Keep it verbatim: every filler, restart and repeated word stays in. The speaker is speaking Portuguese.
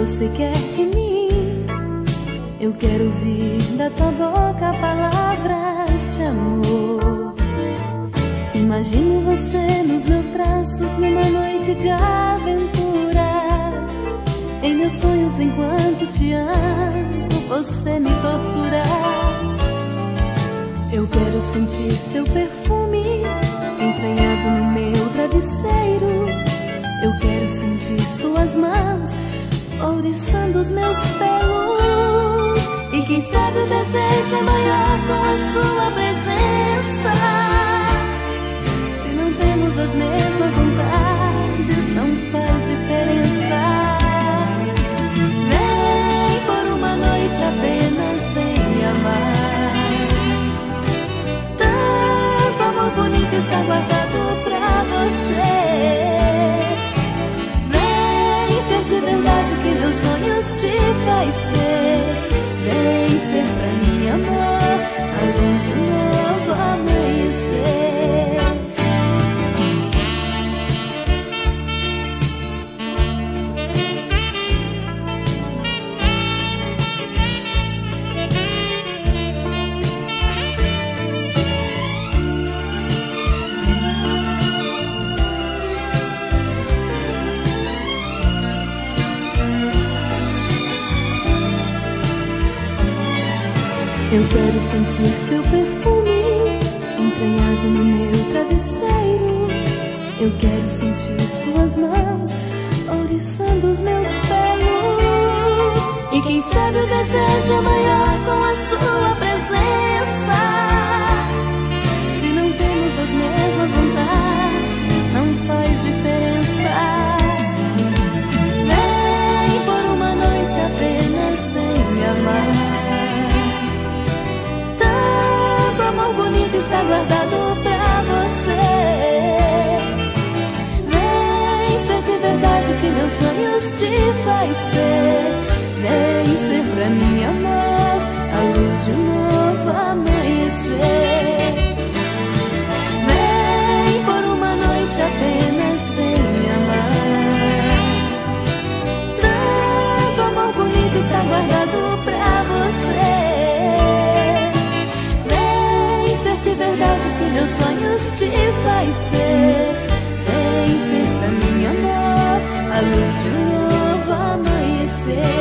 você quer de mim. Eu quero ouvir da tua boca palavras de amor. Imagino você nos meus braços numa noite de aventura. Em meus sonhos enquanto te amo, você me tortura. Eu quero sentir seu perfume entranhado no meu travesseiro. Eu quero sentir suas mãos ouriçando os meus pelos. E quem sabe o desejo é maior com a sua presença. Se não temos as mesmas vontades, não faz diferença. Vem por uma noite apenas, vem me amar. Tanto amor bonito está guardado pra você. De verdade que meus sonhos te faz ser. Vem ser pra mim, amor, a luz de um novo amanhecer. Eu quero sentir seu perfume entranhado no meu travesseiro. Eu quero sentir suas mãos ouriçando os meus pelos. E quem sabe o desejo é maior com a sua presença. Se não temos as mesmas vontades, não faz diferença. Vem por uma noite apenas, vem me amar. Amor bonito está guardado pra você. Vem ser de verdade o que meus sonhos te faz ser. Vem ser pra mim, amor, a luz de um novo amanhecer. Vem por uma noite apenas, vem me amar. Tanto amor bonito está guardado pra você. De verdade o que meus sonhos te faz ser. Vem ser pra mim, amor, a luz de um novo amanhecer.